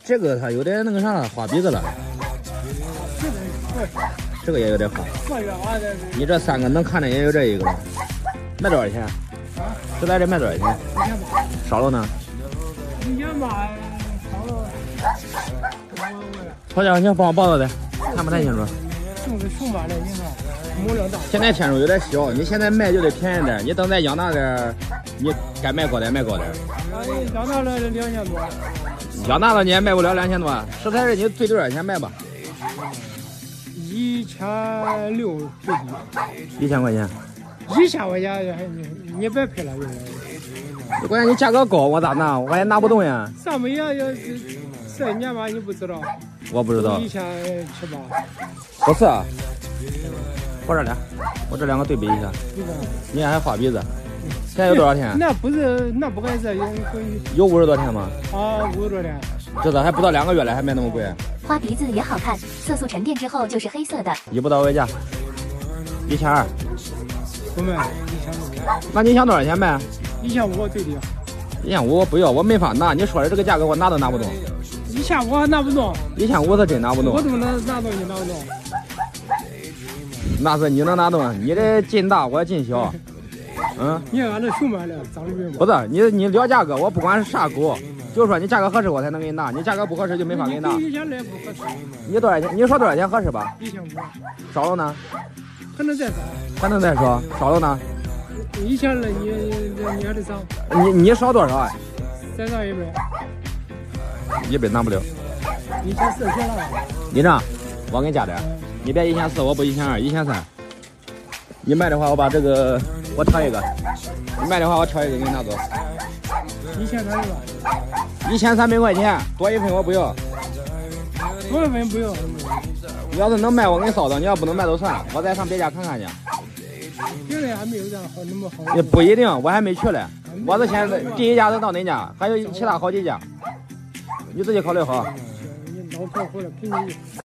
这个它有点那个啥了，花鼻子了。这个也有点花。你这3个能看的也有这一个了。卖多少钱？这来这卖多少钱？1000吧。少了呢？1000吧，少了。好家伙，你帮我报道的，看不太清楚。熊吧的，你看，模量大。现在天数有点小，你现在卖就得便宜点。你等再养大点，你该卖高点卖高点。养大了2000多。养大了你也卖不了2000多，食材是你最多少钱卖吧？1600最低。1000块钱。1000块钱你别赔了，关键你价格高，我咋拿？我也拿不动呀。上面要4年吧，你不知道？我不知道。1700。不是，我这俩，我这2个对比一下。你还花鼻子，现在有多少钱？那不该是有50多天吗？啊，50多天。这咋还不到2个月了，还卖那么贵？ 花鼻子也好看，色素沉淀之后就是黑色的。 一步到位价，1200。不卖，1500。那你想多少钱卖？1500最低。1500我不要，我没法拿。你说的这个价格我拿都拿不动。1500拿不动。1500是真拿不动。我怎么能拿动你拿不动？那是你能拿动，你这劲大，我劲小。嗯。你看俺这熊买的，长得不是你聊价格，我不管是啥狗，就说你价格合适我才能给你拿，你价格不合适就没法给你拿。你现在不合适。你多少钱？你说多少钱合适吧？1500。少了呢？还能再少？还能再少？少了呢？1000了，你还得涨。你少多少啊？再涨100。100拿不了。1400了。你这，我给你加点，你别1400，我不1200，1300。你卖的话，我把这个我挑一个。你卖的话，我挑一个给你拿走。1300吧。1300块钱，多1分我不要。多1分不要。你要是能卖，我给你捎到；你要不能卖就算了，我再上别家看看去。现在还没有这样好那么好。也不一定，我还没去嘞。我是现在第1家是到哪家，还有其他好几家，你自己考虑好。你老客户了，给你。